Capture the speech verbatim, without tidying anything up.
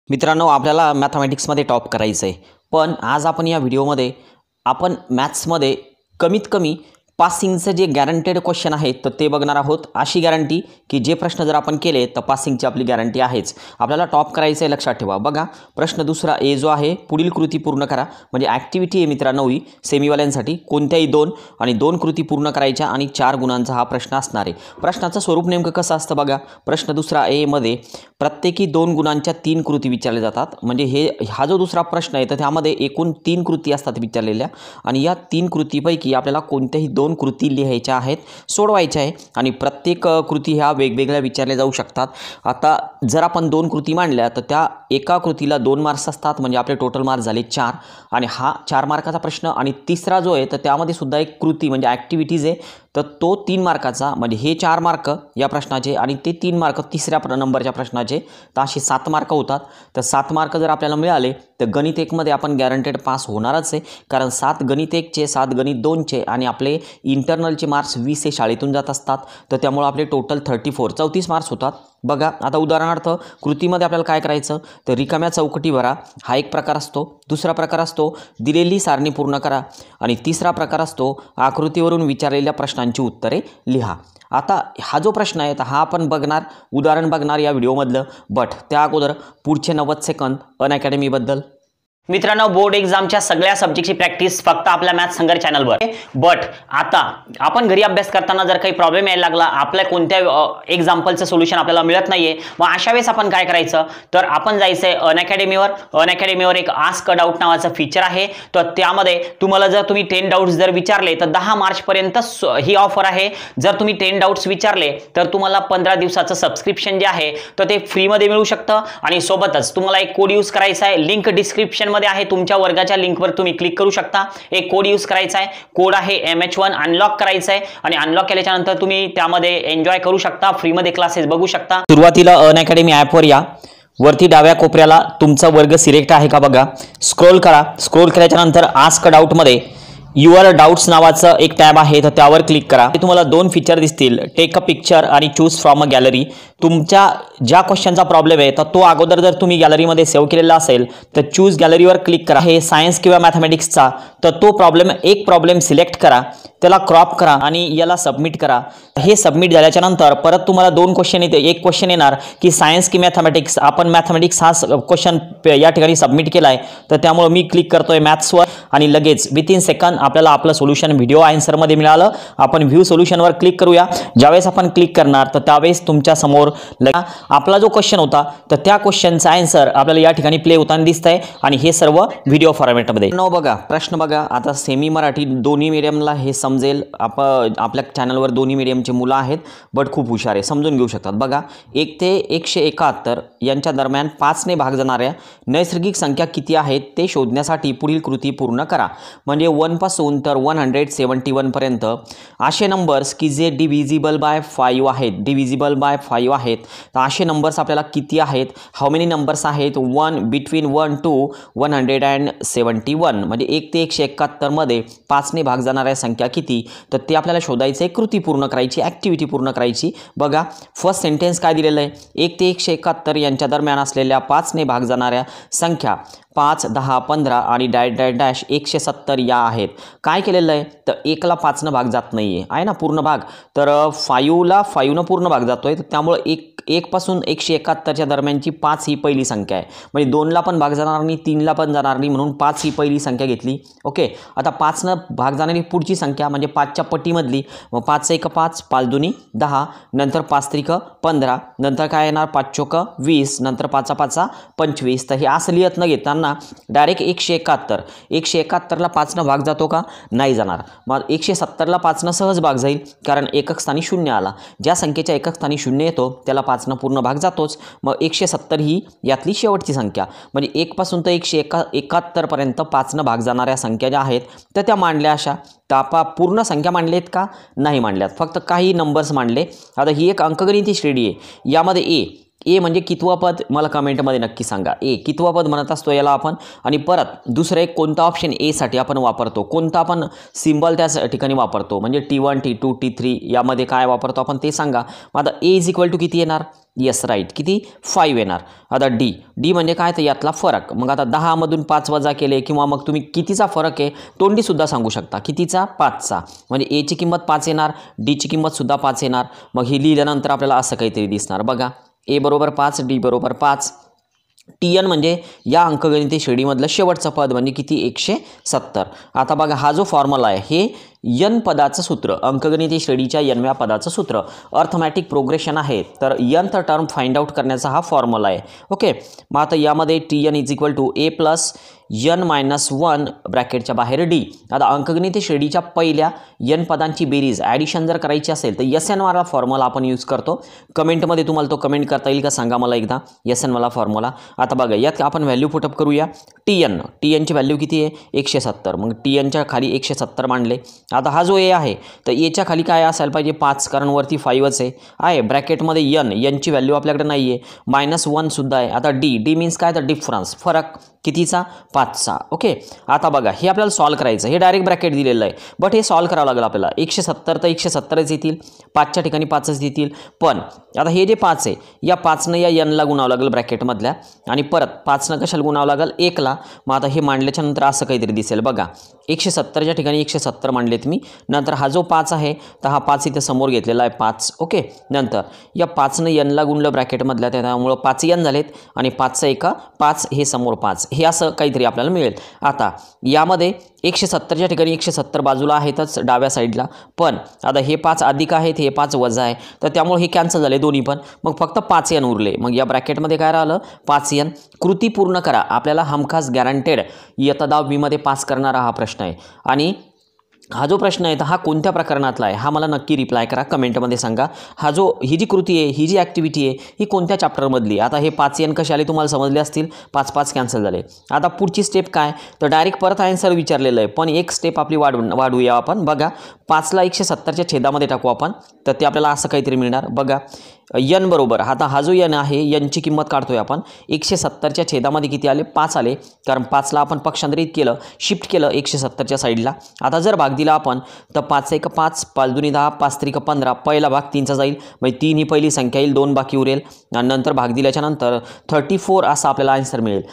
मित्रांनो, आपल्याला मॅथमॅटिक्समध्ये टॉप करायचं आहे, पण आज आपण या व्हिडिओमध्ये आपण मॅथ्समध्ये कमीत कमी पासिंगचं जे गॅरंटेड क्वेश्चन आहेत तर ते बघणार आहोत। अशी गॅरंटी की जे प्रश्न जर आपण केले तर पासिंगची आपली गॅरंटी आहेच। आपल्याला टॉप करायचं आहे, लक्षात ठेवा। बघा प्रश्न दुसरा ए जो आहे, पुढील कृती पूर्ण करा, म्हणजे ॲक्टिव्हिटी आहे मित्रांनो ही सेमीवाल्यांसाठी। कोणत्याही दोन आणि दोन कृती पूर्ण करायच्या आणि चार गुणांचा हा प्रश्न असणार आहे। प्रश्नाचं स्वरूप नेमकं कसं असतं बघा। प्रश्न दुसरा ए मध्ये प्रत्येकी दोन गुणांच्या तीन कृती विचारल्या जातात, म्हणजे हे हा जो दुसरा प्रश्न आहे तर त्यामध्ये एकूण तीन कृती असतात विचारलेल्या, आणि या तीन कृतीपैकी आपल्याला कोणत्याही दोन कृती लिहायच्या आहेत, सोडवायच्या आहे, आणि प्रत्येक कृती ह्या वेगवेगळ्या विचारल्या जाऊ शकतात। आता जर आपण दोन कृती मांडल्या तर त्या एका कृतीला दोन मार्क्स असतात, म्हणजे आपले टोटल मार्क्स झाले चार, आणि हा चार मार्काचा प्रश्न। आणि तिसरा जो आहे तर त्यामध्ये सुद्धा एक कृती म्हणजे ॲक्टिव्हिटीज आहे, तर तो तीन मार्काचा, म्हणजे हे चार मार्क या प्रश्नाचे आणि ते तीन मार्क तिसऱ्या नंबरच्या प्रश्नाचे, तर असे सात मार्क होतात। तर सात मार्क जर आपल्याला मिळाले तर गणित एकमध्ये आपण गॅरंटेड पास होणारच आहे, कारण सात गणित एकचे, सात गणित दोनचे आणि आपले इंटरनलचे मार्क्स वीस हे शाळेतून जात असतात, तर त्यामुळे आपले टोटल थर्टी फोर चौतीस मार्क्स होतात। बघा आता उदाहरणार्थ कृतीमध्ये आपल्याला काय करायचं, तर रिकाम्या चौकटी भरा, हा एक प्रकार असतो। दुसरा प्रकार असतो दिलेली सारणी पूर्ण करा, आणि तिसरा प्रकार असतो आकृतीवरून विचारलेल्या प्रश्नांची उत्तरे लिहा। आता हा जो प्रश्न आहे तर हा आपण बघणार, उदाहरण बघणार या व्हिडिओमधलं, बट त्या अगोदर पुढचे नव्वद सेकंद अनअकॅडमीबद्दल। मित्रांनो, बोर्ड एक्झामच्या सगळ्या सब्जेक्टची प्रॅक्टिस फक्त आपल्या मॅथ्स संघर्ष चॅनलवर। बट आता आपण घरी अभ्यास करताना जर काही प्रॉब्लेम यायला लागला, आपल्या कोणत्या एक्झाम्पलचं सोल्युशन आपल्याला मिळत नाहीये, मग अशा वेळेस आपण काय करायचं, तर आपण जायचंय अनअकॅडमीवर। अनअकॅडमीवर एक आस्क डाऊट नावाचं फीचर आहे, तर त्यामध्ये तुम्हाला जर तुम्ही टेन डाऊट्स जर विचारले तर दहा मार्च पर्यंत ही ऑफर आहे। जर तुम्ही टेन डाऊट्स विचारले तर तुम्हाला पंधरा दिवसाचं सबस्क्रिप्शन जे आहे तर ते फ्रीमध्ये मिळू शकतं, आणि सोबतच तुम्हाला एक कोड यूज करायचा आहे, लिंक डिस्क्रिप्शन मध्ये आहे, तुमच्या वर्गाच्या लिंकवर तुम्ही क्लिक करू शकता। एक कोड यूज करायचा आहे, कोड आहे एम एच वन, अनलॉक करायचा आहे, आणि अनलॉक केल्याच्या नंतर तुम्ही त्यामध्ये एन्जॉय करू शकता, फ्रीमध्ये क्लासेस बघू शकता। सुरुवातीला अनअकॅडमी ॲपवर या, वरती डाव्या कोपऱ्याला तुमचा वर्ग सिलेक्ट आहे का बघा, स्क्रोल करा। स्क्रोल केल्याच्या नंतर आस्क डाऊट मध्ये युअर डाऊट्स नावाचं एक टॅब आहे, तर त्यावर क्लिक करा। तुम्हाला दोन फीचर दिसतील, टेक अ पिक्चर आणि चूज फ्रॉम अ गॅलरी। तुमच्या ज्या क्वेश्चनचा प्रॉब्लेम आहे तर तो अगोदर जर तुम्ही गॅलरीमध्ये सेव्ह केलेला असेल तर चूज गॅलरीवर क्लिक करा। हे सायन्स किंवा मॅथमॅटिक्सचा, तर तो प्रॉब्लेम एक प्रॉब्लेम सिलेक्ट करा, त्याला क्रॉप करा आणि याला सबमिट करा। हे सबमिट झाल्याच्या नंतर परत तुम्हाला दोन क्वेश्चन येते, एक क्वेश्चन येणार की सायन्स की मॅथमॅटिक्स। आपण मॅथमॅटिक्स हा क्वेश्चन या ठिकाणी सबमिट केला आहे, तर त्यामुळे मी क्लिक करतोय मॅथ्सवर, आणि लगेच विथिन सेकंड आपल्याला आपलं सोल्युशन व्हिडिओ आन्सरमध्ये मिळालं। आपण व्ह्यू सोल्युशनवर क्लिक करूया। ज्यावेळेस आपण क्लिक करणार तर त्यावेळेस तुमच्या समोर आपला जो क्वेश्चन होता तर त्या क्वेश्चनचा आन्सर आपल्याला या ठिकाणी प्ले होताना दिसतंय, आणि हे सर्व व्हिडिओ फॉर्मॅटमध्ये। नो बघा प्रश्न बघा, आता सेमी मराठी दोन्ही मीडियमला हे समजेल। आप आपल्या चॅनलवर दोन्ही मीडियमचे मुलं आहेत, बट खूप हुशार आहे, समजून घेऊ शकतात। बघा एक ते एकशे एकाहत्तर यांच्या दरम्यान पाचने भाग जाणाऱ्या नैसर्गिक संख्या किती आहेत ते शोधण्यासाठी पुढील कृती पूर्ण करा। म्हणजे वन पासून तर वन हंड्रेड सेवन्टी वन पर्यंत असे नंबर्स की जे डिव्हिजिबल बाय फाईव्ह आहेत, डिव्हिजिबल बाय फाईव्ह आहेत, तर असे नंबर्स आपल्याला किती आहेत, हाऊ मेनी नंबर्स आहेत, one between one two one hundred and seventy one, म्हणजे एक ते एकशे एकाहत्तर मध्ये पाचने भाग जाणाऱ्या संख्या किती, तर ते आपल्याला शोधायचं आहे, कृती पूर्ण करायची, ॲक्टिव्हिटी पूर्ण करायची। बघा फर्स्ट सेंटेन्स काय दिलेलं आहे, एक ते एकशे एकाहत्तर यांच्या दरम्यान असलेल्या पाचने भाग जाणाऱ्या संख्या पाच, दहा, पंधरा आणि डॅश डॅश डॅश एकशे सत्तर या आहेत। काय केलेलं आहे, तर एकला पाचनं भाग जात नाही आहे, आहे ना पूर्ण भाग, तर फाईव्हला फाईव्हनं पूर्ण भाग जातो आहे, तर त्यामुळे एक एकपासून एकशे एकाहत्तरच्या दरम्यानची पाच ही पहिली संख्या आहे, म्हणजे दोनला पण भाग जाणार नाही, तीनला पण जाणार नाही, म्हणून पाच ही पहिली संख्या घेतली। ओके, आता पाचनं भाग जाणारी पुढची संख्या म्हणजे पाचच्या पट्टीमधली, मग पाच एक पाच, पाच दोन्ही दहा, नंतर पाच त्रिक पंधरा, नंतर काय येणार पाच चोक वीस, नंतर पाचा पाचा पंचवीस। तर हे असं लिहित न घेताना डायरेक्ट एकशे एकाहत्तर, एकशे एकाहत्तरला पाचनं भाग जातो का, नाही जाणार। मग एकशे सत्तरला पाचनं सहज भाग जाईल, कारण एकक स्थानी शून्य आला, ज्या संख्येच्या एकक स्थानी शून्य येतो त्याला पाचनं पूर्ण भाग जातोच। मग एकशे सत्तर ही यातली शेवटची संख्या, म्हणजे एक पासून तर एकशे एका एकाहत्तर पर्यंत पाचनं भाग जाणाऱ्या संख्या ज्या आहेत तर त्या मांडल्या अशा। तापा पूर्ण संख्या मांडलेत का, नाही मांडल्यात, फक्त काही नंबर्स मांडले। आता ही एक अंकगणिती श्रेणी आहे, यामध्ये ए ए म्हणजे कितवा पद मला कमेंटमध्ये नक्की सांगा. ए कितवा पद म्हणत असतो याला आपण. आणि परत दुसरं एक कोणता ऑप्शन एसाठी आपण वापरतो, कोणता आपण सिम्बॉल त्या ठिकाणी वापरतो, म्हणजे T one T two T three यामध्ये काय वापरतो आपण ते सांगा. मग आता ए इज इक्वल टू किती येणार. येस राईट, किती फाईव्ह येणार. आता डी डी म्हणजे काय तर यातला फरक. मग आता दहामधून पाच वजा केले किंवा मग तुम्ही कितीचा फरक आहे तोंडीसुद्धा सांगू शकता. कितीचा. पाचचा. म्हणजे एची किंमत पाच येणार, डीची किंमतसुद्धा पाच येणार. मग ही लिहिल्यानंतर आपल्याला असं काहीतरी दिसणार बघा. ए बरोबर पाच, डी बरोबर पाच. टी एन म्हणजे या अंकगणिती श्रेणीमधलं शेवटचं पद म्हणजे किती एकशे सत्तर. आता बघा हा जो फॉर्म्युला आहे हे यन पदाचं सूत्र, अंकगणिती श्रेणीच्या यनव्या पदाचं सूत्र, अर्थमॅटिक प्रोग्रेशन आहे. तर यनथ टर्म फाइंड आउट करण्याचा हा फॉर्म्युला आहे. ओके. मग आता यामध्ये T N is equal to A plus N minus one ब्रॅकेटच्या बाहेर डी. आता अंकगणिती श्रेणीच्या पहिल्या यन पदांची बेरीज ॲडिशन जर करायची असेल तर एस एन वाला फॉर्म्युला आपण यूज करतो. कमेंटमध्ये तुम्हाला तो कमेंट करता येईल का सांगा मला एकदा, एस एन वाला फॉर्म्युला. आता बघा यात आपण व्हॅल्यू पुटअप करूया. टी एन टी एनची व्हॅल्यू किती आहे एकशे सत्तर. मग टी एनच्या खाली एकशे सत्तर मांडले. आता हा जो ए आहे तर एच्या खाली काय असायला पाहिजे पाच, कारण वरती फाईव्हच आहे आहे ब्रॅकेटमध्ये यन यनची व्हॅल्यू आपल्याकडे नाही आहे, मायनस वनसुद्धा आहे. आता डी डी मीन्स काय तर डिफरन्स, फरक कितीचा पाचचा. ओके. आता बघा हे आपल्याला सॉल्व करायचं, हे डायरेक्ट ब्रॅकेट दिलेलं आहे बट हे सॉल्व करावं लागेल आपल्याला. एकशे सत्तर तर एकशे सत्तरच येतील, पाचच्या ठिकाणी पाचच येतील. पण आता हे जे पाच आहे या पाचनं या यनला गुणावं लागेल ब्रॅकेटमधल्या, आणि परत पाचनं कशाला गुणावं लागेल एकला. मग आता हे मांडल्याच्या नंतर असं काहीतरी दिसेल बघा. एकशे सत्तरच्या ठिकाणी एकशे सत्तर मांडलेत मी. नंतर हा जो पाच आहे तर हा पाच इथे समोर घेतलेला आहे पाच. ओके. नंतर या पाचनं यनला गुणलं ब्रॅकेटमधल्या, त्यामुळं पाच यन झालेत आणि पाचचं एका पाच हे समोर पाच, हे असं काहीतरी आपल्याला मिळेल. आता यामध्ये एकशे सत्तरच्या ठिकाणी एकशे सत्तर बाजूला आहेतच डाव्या साईडला, पण आता हे पाच अधिक आहेत हे पाच वजा आहे, तर त्यामुळे हे कॅन्सल झाले दोन्ही पण. मग फक्त पाच यन उरले. मग या ब्रॅकेटमध्ये काय राहिलं पाच यन. कृती पूर्ण करा. आपल्याला हमखास गॅरंटेड इयत्ता दहावीमध्ये पास करणारा हा प्रश्न आहे. आणि हा जो प्रश्न आहे तर हा कोणत्या प्रकरणातला आहे हा मला नक्की रिप्लाय करा, कमेंटमध्ये सांगा. हा जो ही जी कृती आहे ही जी ॲक्टिव्हिटी आहे ही कोणत्या चॅप्टरमधली. आता हे पाच एन कसे आले तुम्हाला समजले असतील, पाच पाच कॅन्सल झाले. आता पुढची स्टेप काय तर डायरेक्ट परत आन्सर विचारलेलं आहे, पण एक स्टेप आपली वाढ वाढवूया आपण. बघा पाचला एकशे सत्तरच्या छेदामध्ये टाकू आपण, तर ते आपल्याला असं काहीतरी मिळणार बघा. यन बरोबर आता हा जो यन आहे यनची किंमत काढतोय आपण. एकशे सत्तरच्या छेदामध्ये किती आले पाच आले, कारण पाचला आपण पक्षांतरित केलं, शिफ्ट केलं एकशे सत्तरच्या साईडला. आता जर भाग दिला आपण तर पाच एक पाच, पाच दुनी दहा, पाच त्रिक पंधरा. पहिला भाग तीनचा जाईल, म्हणजे तीन ही पहिली संख्या येईल, दोन बाकी उरेल, आणि नंतर भाग दिल्याच्या नंतर थर्टी फोर असा आपल्याला आन्सर मिळेल.